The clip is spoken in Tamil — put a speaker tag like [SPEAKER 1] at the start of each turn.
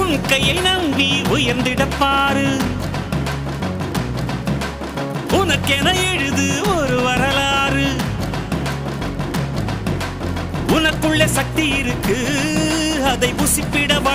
[SPEAKER 1] உன் கையை நம்பி உயர்ந்திடப்பாரு உனக்கென எழுது ஒரு வரலாறு உனக்குள்ள சக்தி இருக்கு அதை புசிப்பிட